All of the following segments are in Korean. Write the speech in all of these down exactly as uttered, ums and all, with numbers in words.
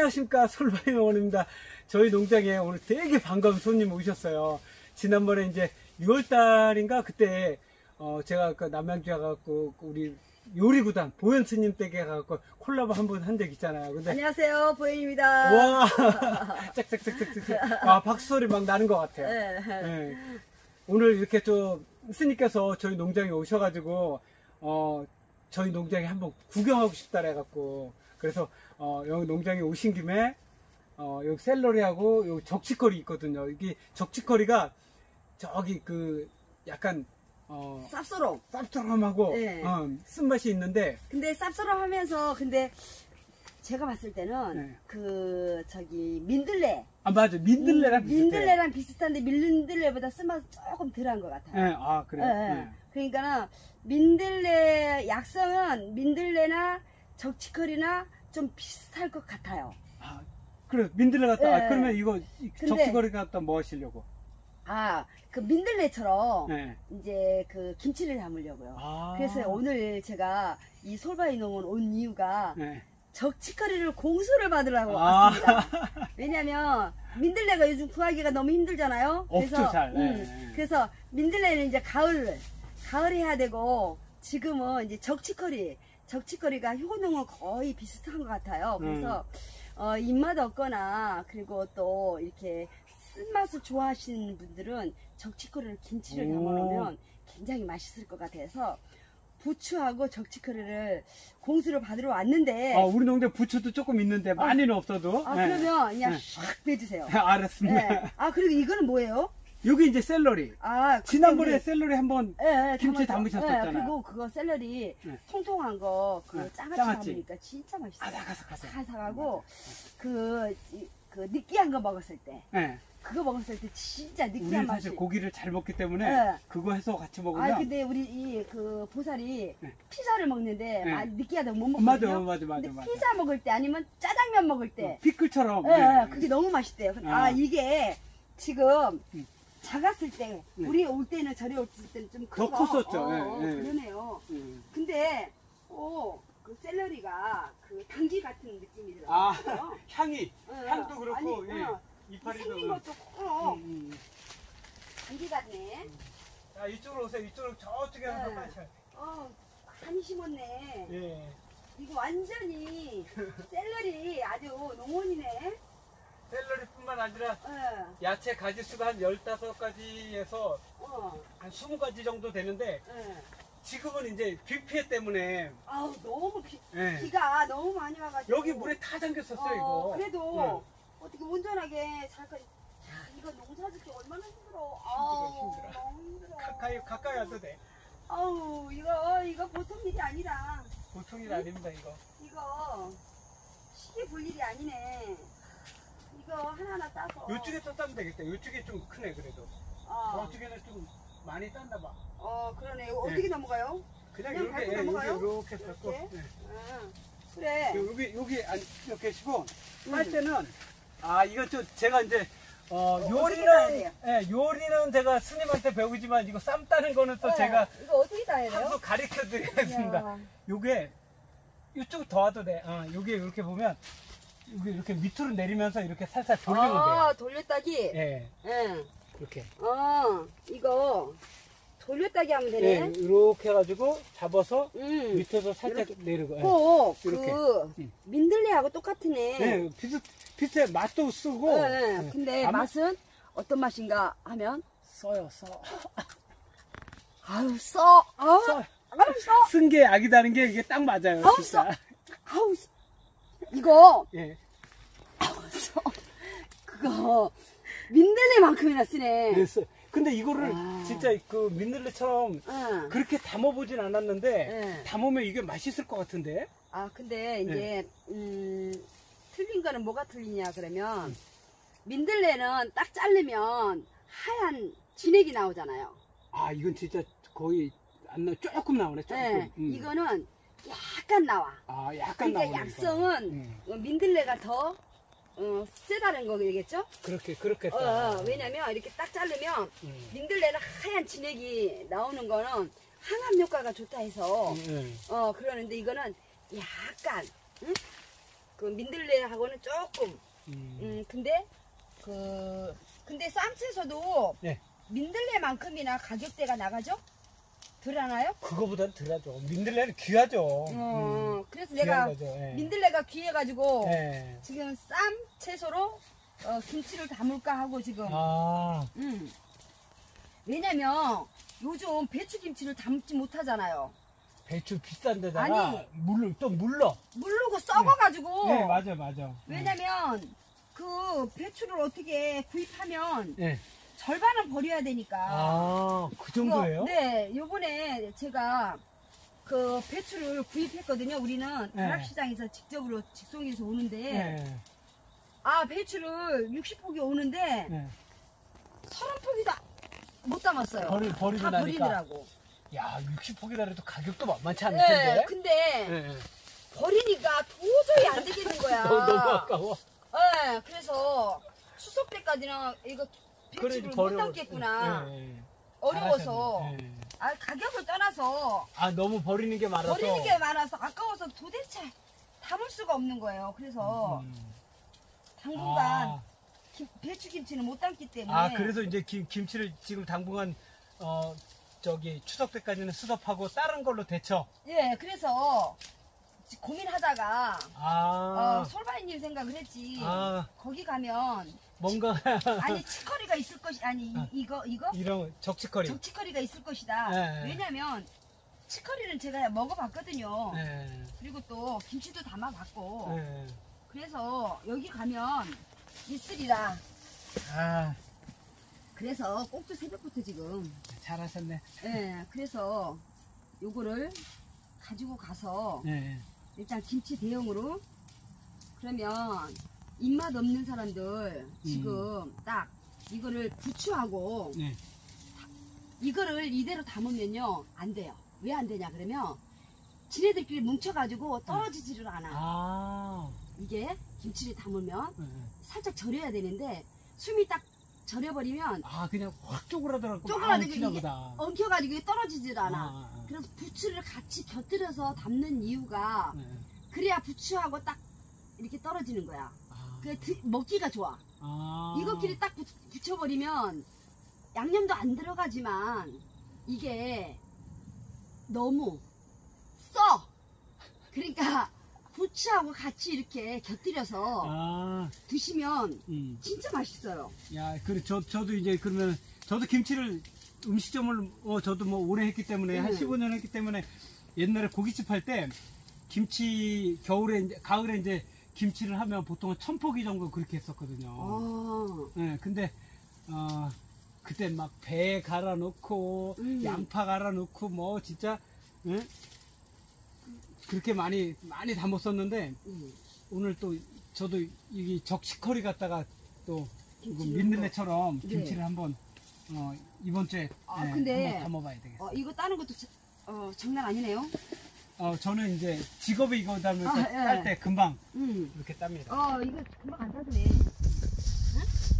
안녕하십니까, 솔바이 농원입니다. 저희 농장에 오늘 되게 반가운 손님 오셨어요. 지난번에 이제 유월달인가 그때 어 제가 그 남양주에 가갖고 우리 요리구단 보현 스님 댁에 가갖고 콜라보 한 번 한 적 있잖아요. 근데 안녕하세요, 보현입니다. 와, 짝짝짝짝짝. 아, 박수 소리 막 나는 것 같아요. 네. 네. 오늘 이렇게 좀 스님께서 저희 농장에 오셔가지고 어 저희 농장에 한번 구경하고 싶다 해갖고 그래서 어 여기 농장에 오신 김에 어 여기 샐러리하고 여기 적치커리 있거든요. 이게 적치커리가 저기 그 약간 어 쌉소름. 쌉싸름하고 네. 어, 쓴맛이 있는데 근데 쌉소름하면서 근데 제가 봤을 때는 네. 그 저기 민들레. 아 맞아 민들레랑 음, 비슷해요. 민들레랑 비슷한데 민들레보다 쓴맛 조금 덜한 것 같아요. 네, 아 그래요. 네, 네. 네. 그러니까는 민들레 약성은 민들레나 적치커리나 좀 비슷할 것 같아요. 아 그래 민들레 갖다. 네. 아, 그러면 이거 근데- 적치커리 갖다 뭐 하시려고? 아, 그 민들레처럼 네. 이제 그 김치를 담으려고요. 아. 그래서 오늘 제가 이 솔바이 농원 온 이유가 네. 적치커리를 공수를 받으려고 아. 왔습니다. 왜냐면 민들레가 요즘 구하기가 너무 힘들잖아요. 없죠, 잘. 네. 음, 그래서 민들레는 이제 가을 가을 해야 되고 지금은 이제 적치커리 적치커리가 효능은 거의 비슷한 것 같아요. 그래서 음. 어, 입맛 없거나 그리고 또 이렇게 쓴맛을 좋아하시는 분들은 적치커리를 김치를 오. 담아놓으면 굉장히 맛있을 것 같아서 부추하고 적치커리를 공수를 받으러 왔는데 아, 우리 농장 부추도 조금 있는데 많이는 없어도. 아 네. 그러면 그냥 네. 샥 빼주세요. 알았습니다. 네. 아 그리고 이거는 뭐예요? 여기 이제 샐러리. 아 그때 지난번에 우리- 셀러리 한번 예, 예, 김치 담았죠. 담으셨었잖아요. 예, 그리고 그거 샐러리 네. 통통한 거 그 네, 짜같이 장아찌. 담으니까 진짜 맛있어요. 아삭아삭하세요. 아삭하고 그, 이- 그 느끼한 거 먹었을 때 네. 그거 먹었을 때 진짜 느끼한 우리는 맛이. 사실 고기를 잘 먹기 때문에 네. 그거 해서 같이 먹으면. 아 근데 우리 이 그 보살이 네. 피자를 먹는데 네. 많이 느끼하다고 못 어, 먹거든요. 맞아, 맞아, 맞아, 근데 맞아. 피자 먹을 때 아니면 짜장면 먹을 때, 피클처럼. 예, 네. 예, 그게 너무 맛있대요. 아, 아. 이게 지금 음. 작았을 때 네. 우리 올 때는 저리 올 때는 좀 더 큰 거. 컸었죠. 어, 예, 어, 예. 그러네요. 음. 근데 어, 그 샐러리가 그 당귀 같은 느낌이 들어요. 아, 그죠? 향이. 어, 향도 그렇고, 아니, 예. 어, 이파리도. 생긴 그렇고. 것도 어, 음, 음. 당귀 같네. 자, 이쪽으로 오세요. 이쪽으로 저쪽에 한번 네. 마셔. 어, 많이 심었네. 예. 이거 완전히 샐러리 아주 농원이네. 샐러리뿐만 아니라 어, 야채 가지수가 한 열다섯 가지에서 어, 한 스무 가지 정도 되는데 어. 지금은 이제 비 피해 때문에 아우 너무 비, 예. 비가 너무 많이 와가지고 여기 물에 다 잠겼었어요. 어, 이거. 그래도 어떻게 온전하게 잘까지. 야, 이거 농사짓기 얼마나 힘들어. 아우, 힘들어. 너무 힘들어. 가까이 가까이 와도 돼. 아우 이거 이거 보통 일이 아니다. 보통 일 아닙니다 이거. 이거 쉽게 볼 일이 아니네. 이거 하나하나 따서. 이쪽에 또 따면 되겠다. 이쪽에 좀 크네 그래도. 어, 저쪽에는 좀 많이 딴다 봐. 어 그러네. 이거 어떻게 넘어가요? 그냥 그냥 이렇게 밟고 예, 넘어가요? 이렇게 밟고. 이렇게? 예. 응. 그래. 여기 여기 앉 계시고 음. 할 때는 아 이거 좀 제가 이제 어, 어떻게 요리는 따야 돼요? 예, 요리는 제가 스님한테 배우지만 이거 쌈 따는 거는 또 네. 제가 이거 어떻게 따야 돼요? 한수 가르쳐 드리겠습니다. 야. 요게 이쪽 더 와도 돼. 어, 요게 이렇게 보면 여기 이렇게 밑으로 내리면서 이렇게 살살 돌리면 아, 돌렸다기? 돼요. 예, 응. 이렇게. 어, 이거 돌렸다기 하면 예, 되네. 이렇게 해가지고 잡아서 응. 밑에서 살짝 이렇게. 내리고. 예. 꼭, 이렇게. 그, 응. 민들레하고 똑같으네. 예, 비슷 비슷해. 맛도 쓰고. 예, 예. 예. 근데 아마- 맛은 어떤 맛인가 하면, 써요, 써. 아우, 써. 아우, 써. 아우, 써. 쓴 게 약이다는 게 이게 딱 맞아요. 아우, 진짜. 아우, 써. 이거, 예. 아우, 써. 그거, 민들레만큼이나 쓰네. 그래서 근데 이거를 아. 진짜 그 민들레처럼 응. 그렇게 담아보진 않았는데 네. 담으면 이게 맛있을 것 같은데. 아, 근데 이제, 음, 틀린 거는 뭐가 틀리냐, 그러면, 민들레는 딱 자르면 하얀 진액이 나오잖아요. 아 이건 진짜 거의 안 나, 조금 나오네. 조금. 네, 음. 이거는 약간 나와. 아 약간 그러니까 나오네. 약성은 음. 어, 민들레가 더 어, 세다는 거겠죠? 그렇게 그렇게. 어, 어, 왜냐면 이렇게 딱 자르면 음. 민들레는 하얀 진액이 나오는 거는 항암 효과가 좋다 해서 음, 음. 어 그러는데 이거는 약간 응? 그 그 민들레하고는 조금 음. 음 근데 그 근데 쌈채소도 네. 민들레만큼이나 가격대가 나가죠? 덜 하나요? 그거보다는 덜하죠. 민들레는 귀하죠. 어, 음, 그래서 귀한 내가 거죠. 예. 민들레가 귀해가지고 예. 지금 쌈 채소로 어, 김치를 담을까 하고 지금. 아, 음. 왜냐면 요즘 배추김치를 담지 못하잖아요. 배추 비싼 데다가 아니. 물로 또 물러. 물르고 썩어가지고. 네, 맞아, 맞아. 왜냐면 그 배추를 어떻게 구입하면 네. 절반은 버려야 되니까. 아, 그 정도예요? 그거, 네, 요번에 제가 그 배추를 구입했거든요. 우리는 네. 다락시장에서 직접으로 직송해서 오는데, 네. 아, 배추를 육십 폭이 오는데, 네. 서른 폭이도 못 담았어요. 버리, 버리고 다 나니까. 버리더라고. 야, 육십 폭이라 해도 가격도 만만치 않을 네, 텐데. 근데 네. 버리니까 도저히 안 되겠는 거야. 너무, 너무 아까워. 네, 그래서 추석 때까지는 이거 배추를 그래, 못 버려- 담겠구나. 네, 네. 어려워서. 잘하셨네. 네. 아, 가격을 떠나서 아, 너무 버리는 게 많아서. 버리는 게 많아서 아까워서 도대체 담을 수가 없는 거예요. 그래서 음. 당분간 아. 김- 배추김치는 못 담기 때문에. 아, 그래서 이제 김, 김치를 지금 당분간, 어, 저기, 추석 때까지는 수습하고 다른 걸로 데쳐. 예, 그래서 지- 고민하다가 아. 어, 솔바이님 생각을 했지. 아. 거기 가면 뭔가, 아니 치커리가 있을 것이 아니 이, 아. 이거 이거 이런 적치거리. 적치커리가 있을 것이다. 네. 왜냐면 치커리는 제가 먹어봤거든요. 네. 그리고 또 김치도 담아봤고. 네. 그래서 여기 가면 있으리라. 아, 그래서 꼭두 새벽부터 지금 잘하셨네. 예, 그래서 요거를 가지고 가서 네. 일단 김치 대용으로 그러면 입맛 없는 사람들 지금 딱 이거를 부추하고 네. 이거를 이대로 담으면요 안 돼요. 왜 안 되냐 그러면 지네들끼리 뭉쳐가지고 떨어지지를 않아. 아. 이게 김치를 담으면 네. 살짝 절여야 되는데 숨이 딱 절여버리면 아, 그냥 확 쪼그라들어갖고 쪼그라들고 막 엉키나 이게 보다. 엉켜가지고 이게 떨어지질 않아. 아, 아, 아. 그래서 부추를 같이 곁들여서 담는 이유가 네. 그래야 부추하고 딱 이렇게 떨어지는 거야. 아. 그래 드- 먹기가 좋아. 아. 이거끼리 딱 붙- 붙여버리면 양념도 안 들어가지만 이게 너무 써. 그러니까 부추하고 같이 이렇게 곁들여서 아. 드시면 음. 진짜 맛있어요. 야, 그래, 저, 저도 이제 그러면, 저도 김치를, 음식점을, 어, 저도 뭐 오래 했기 때문에, 한 음. 십오 년 했기 때문에, 옛날에 고깃집 할 때, 김치, 겨울에, 이제, 가을에 이제, 김치를 하면 보통 한 천 포기 정도 그렇게 했었거든요. 아, 예, 근데, 어, 그때 막 배 갈아 넣고, 음. 양파 갈아 넣고, 뭐, 진짜, 예? 그렇게 많이, 많이 담았었는데, 음. 오늘 또 저도 이 적시커리 갖다가 또 이거 김치를 민들레처럼 네. 김치를 한번 어, 이번 주에 아, 네, 근데- 한번 담아봐야 되겠어요. 어, 이거 따는 것도 자- 어, 장난 아니네요. 어, 저는 이제 직업이 이거 담을 아, 때 예. 딸 때 금방 음. 이렇게 땁니다. 어, 이거 금방 안 따드네. 응?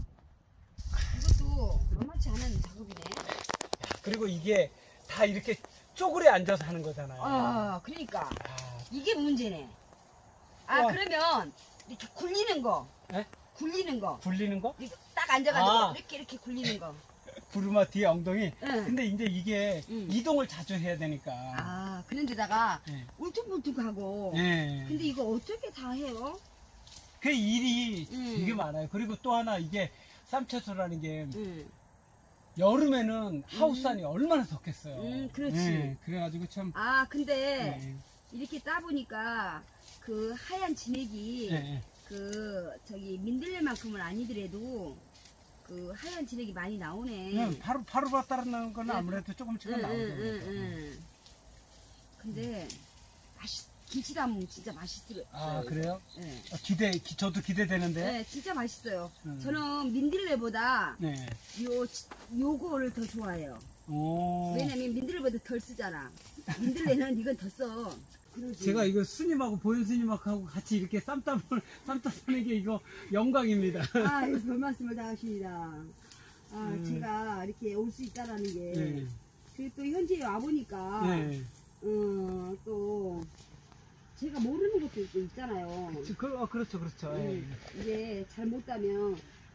이것도 만만치 않은 작업이네. 그리고 이게 다 이렇게 쪼그려 앉아서 하는 거잖아요. 아, 그러니까 아, 이게 문제네. 아, 와. 그러면 이렇게 굴리는 거, 예? 굴리는 거, 굴리는 거? 이렇게 딱 앉아가지고 아. 이렇게 이렇게 굴리는 거. 구르마 뒤에 엉덩이. 응. 근데 이제 이게 음. 이동을 자주 해야 되니까. 아, 그런데다가 예. 울퉁불퉁하고. 예. 근데 이거 어떻게 다 해요? 그 일이 음. 되게 많아요. 그리고 또 하나 이게 쌈채소라는 게 음. 여름에는 하우스 안이 얼마나 덥겠어요. 음, 그렇지. 예, 그래가지고 참. 아, 근데 예, 이렇게 따보니까 그 하얀 진액이 예, 예. 그 저기 민들레만큼은 아니더라도 그 하얀 진액이 많이 나오네. 그냥 바로 바로 바로 따르는 거는 응. 아무래도 조금씩은 응, 나오죠. 응, 응, 응. 근데 맛있 김치 담으면 진짜 맛있어요. 아 그래요? 네. 어, 기대 기- 저도 기대되는데. 네, 진짜 맛있어요. 음. 저는 민들레보다 네. 요 요거를 더 좋아해요. 오. 왜냐면 민들레보다 덜 쓰잖아. 민들레는 이건 더 써. 그러지. 제가 이거 스님하고 보현 스님하고 같이 이렇게 쌈땀을 쌈땀 하는 게 이거 영광입니다. 아, 별 말씀을 다 하십니다. 아, 음. 제가 이렇게 올 수 있다라는 게. 네. 그리고 또 현지에 와보니까, 네. 어, 또, 제가 모르는 것도 있- 있잖아요. 그, 어, 그렇죠, 그렇죠. 예. 음, 이게 잘 못 따면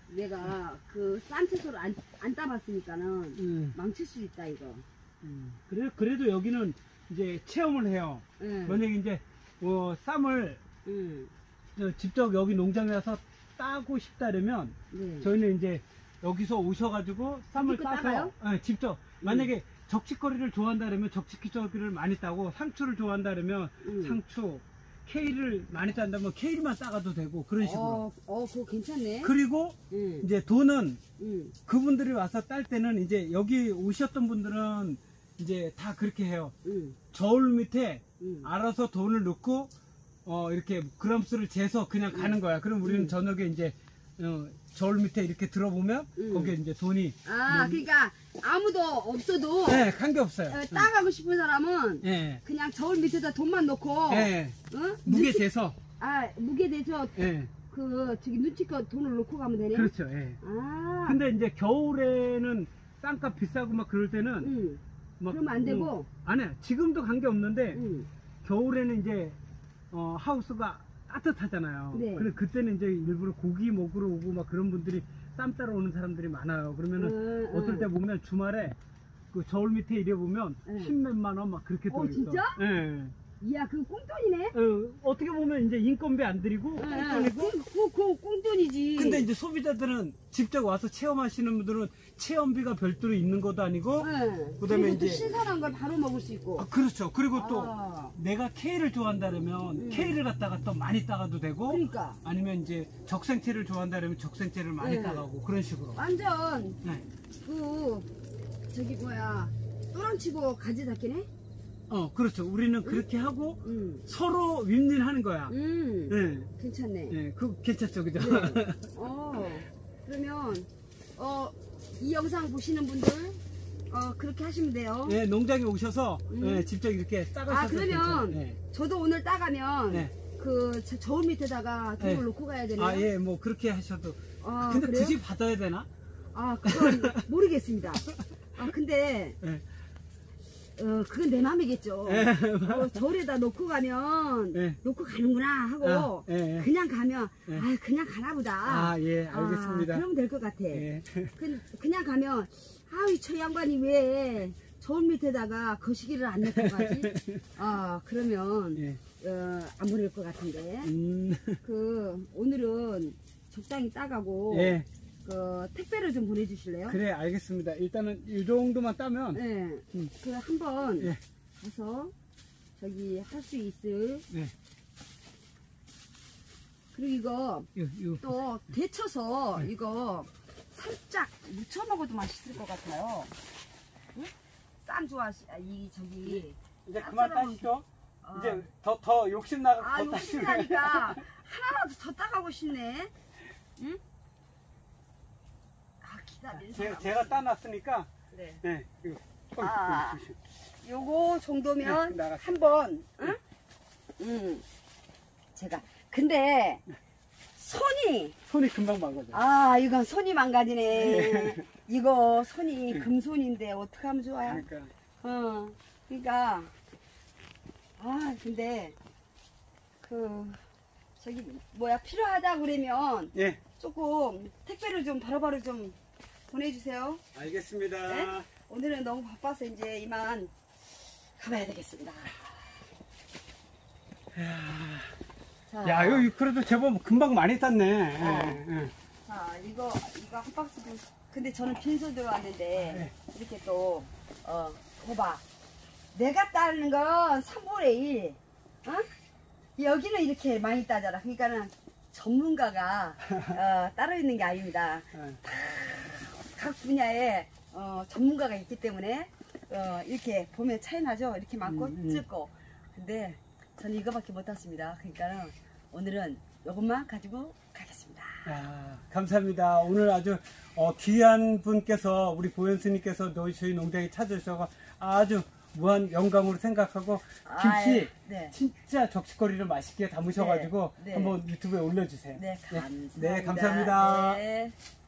내가 그 싼채소를 안, 안 따봤으니까는 음, 망칠 수 있다 이거. 음. 그래, 그래도 여기는 이제 체험을 해요. 응. 만약에 이제 어, 쌈을 응. 저 직접 여기 농장에 와서 따고 싶다면 네. 저희는 이제 여기서 오셔가지고 쌈을 직접 따서 따가요? 예, 직접 만약에 적치거리를 좋아한다면 적치거리를 많이 따고 상추를 좋아한다면 응. 상추, 케일을 많이 딴다면 케일만 따가도 되고 그런 식으로. 어, 어, 그거 괜찮네. 그리고 응. 이제 돈은 응. 그분들이 와서 딸 때는 이제 여기 오셨던 분들은 이제 다 그렇게 해요. 응. 저울 밑에 응. 알아서 돈을 넣고 어 이렇게 그램수를 재서 그냥 가는 거야. 그럼 우리는 응. 저녁에 이제 어, 저울 밑에 이렇게 들어보면 응. 거기에 이제 돈이 아, 그러니까 아무도 없어도 네, 한 게 없어요. 어, 따가고 싶은 사람은 예. 그냥 저울 밑에다 돈만 넣고 예. 어? 무게 눈치- 재서. 아, 무게 대서 예. 그 저기 눈치껏 돈을 넣고 가면 되네. 그렇죠. 예. 아. 근데 이제 겨울에는 쌍값 비싸고 막 그럴 때는 응. 막 그러면 안 되고? 어, 안 해. 지금도 관계 없는데 응. 겨울에는 이제 어, 하우스가 따뜻하잖아요. 네. 그래 그때는 이제 일부러 고기 먹으러 오고 막 그런 분들이 쌈 따러 오는 사람들이 많아요. 그러면은 응, 어떨 응. 때 보면 주말에 그 저울 밑에 일해 보면 응. 십몇만 원 막 그렇게 어, 또 있어. 진짜? 예. 이야, 그거 꽁돈이네. 어, 어떻게 보면 이제 인건비 안 들이고 응, 꽁돈이고. 그, 그, 그 꽁돈이지. 근데 이제 소비자들은 직접 와서 체험하시는 분들은 체험비가 별도로 있는 것도 아니고. 응. 그다음에 그리고 또 이제- 신선한 걸 바로 먹을 수 있고. 아, 그렇죠. 그리고 또 아, 내가 케일을 좋아한다면 음. 케일을 갖다가 또 많이 따가도 되고. 그러니까 아니면 이제 적생채를 좋아한다면 적생채를 많이 네. 따가고 그런 식으로. 완전 네. 그 저기 뭐야 또랑치고 가지 닦이네. 어, 그렇죠. 우리는 그렇게 하고 음. 서로 윈윈하는 거야. 음. 네. 괜찮네. 네, 그 괜찮죠, 그죠? 네. 어. 그러면 어 이 영상 보시는 분들 어 그렇게 하시면 돼요. 네, 농장에 오셔서 음. 네, 직접 이렇게 따가셔도 아, 그러면 괜찮아요. 네. 저도 오늘 따가면 네. 그 저- 저울 밑에다가 돈을 네. 놓고 가야 되네요. 아, 예, 뭐 그렇게 하셔도. 아, 근데 그래요? 굳이 받아야 되나? 아, 그건 모르겠습니다. 아, 근데 네. 어 그건 내 맘이겠죠. 네. 어, 저울에다 놓고 가면 네. 놓고 가는구나 하고 아, 예, 예. 그냥 가면 네. 아 그냥 가나 보다. 아, 예, 알겠습니다. 아, 그러면 될 것 같아. 예. 그, 그냥 가면 아이 저 양반이 왜 저울 밑에다가 거시기를 안 넣고 가지? 아 그러면 예. 어, 안 보낼 것 같은데. 음. 그 오늘은 적당히 따가고 예. 그 택배를 좀 보내주실래요? 그래, 알겠습니다. 일단은 이 정도만 따면. 네. 음. 그 한번 예. 가서 저기 할 수 있을. 네. 그리고 이거 요, 요. 또 데쳐서 네. 이거 살짝 무쳐 먹어도 맛있을 것 같아요. 응? 쌈 좋아하시, 아, 이 저기. 이제 아, 그만 사람은- 따시죠. 아, 이제 더, 더 욕심 나가 아 더 욕심 따시면. 나니까 하나라도 더 따가고 싶네. 응? 아 기다리는 제가, 사람. 제가 따놨으니까. 그래. 네. 이거. 어, 아. 이거 조심. 요거 정도면 네, 나갔어. 한번, 응? 음. 제가 근데 손이 손이 금방 망가져. 아 이건 손이 망가지네. 이거 손이 금손인데 어떡하면 좋아? 그러니까. 어, 그러니까 아 근데 그 저기 뭐야 필요하다 그러면 예. 조금 택배를 좀 바로바로 좀 보내주세요. 알겠습니다. 네? 오늘은 너무 바빠서 이제 이만 가봐야 되겠습니다. 자, 야, 여기 그래도 제법 금방 많이 땄네. 어. 예, 예. 자 이거 이거 한 박스 분- 근데 저는 빈손 들어왔는데 네. 이렇게 또 어, 거봐. 내가 따는 건 삼분의 일. 어? 여기는 이렇게 많이 따잖아. 그러니까는 전문가가 어, 따로 있는 게 아닙니다. 예. 각 분야에 어, 전문가가 있기 때문에 어, 이렇게 보면 차이 나죠. 이렇게 많고 음, 음. 찔고. 근데 저는 이거밖에 못 땄습니다. 그러니까는 오늘은 이것만 가지고 가겠습니다. 야, 감사합니다. 오늘 아주 어, 귀한 분께서 우리 보현스님께서 저희 농장에 찾으셔서 아주 무한 영광으로 생각하고 김치 아, 네. 진짜 적시거리를 맛있게 담으셔가지고 네, 네. 한번 유튜브에 올려주세요. 네, 감사합니다. 네, 감사합니다. 네.